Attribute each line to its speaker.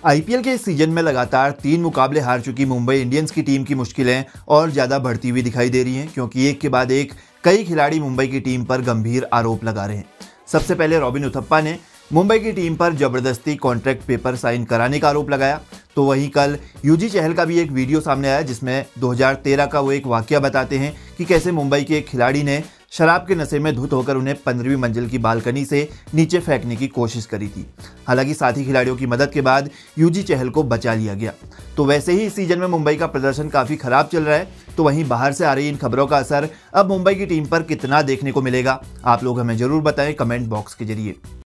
Speaker 1: IPL के इस season में लगातार 3 मुकाबले हार चुकी मुंबई इंडियंस की टीम की मुश्किलें और ज्यादा बढ़ती हुई दिखाई दे रही हैं, क्योंकि एक के बाद एक कई खिलाड़ी मुंबई की टीम पर गंभीर आरोप लगा रहे हैं। सबसे पहले रॉबिन उथप्पा ने मुंबई की टीम पर जबरदस्ती कॉन्ट्रैक्ट पेपर साइन कराने का आरोप लगाया। तो वहीं कल युजी चहल का भी एक वीडियो सामने आया, जिसमें 2013 का वो एक वाकया बताते हैं कि कैसे मुंबई के एक खिलाड़ी ने शराब के नशे में धुत होकर उन्हें 15वीं मंजिल की बालकनी से नीचे फेंकने की कोशिश करी थी। हालांकि साथी खिलाड़ियों की मदद के बाद युजी चहल को बचा लिया गया। तो वैसे ही इस सीजन में मुंबई का प्रदर्शन काफी खराब चल रहा है। तो वहीं बाहर से आ रही इन खबरों का असर अब मुंबई की टीम पर कितना देखने को मिलेगा, आप लोग हमें जरूर बताएं कमेंट बॉक्स के जरिए।